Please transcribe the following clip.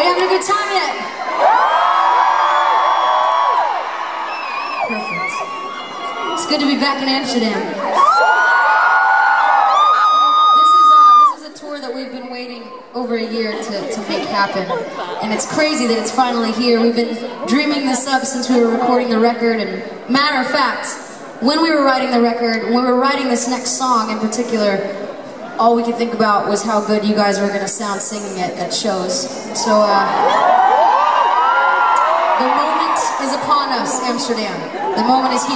having a good time yet? Perfect. It's good to be back in Amsterdam. This is a tour that we've been waiting over a year to make happen. And it's crazy that it's finally here. We've been dreaming this up since we were recording the record, and matter of fact, when we were writing the record, when we were writing this next song in particular, all we could think about was how good you guys were going to sound singing it at shows. So, the moment is upon us, Amsterdam. The moment is here.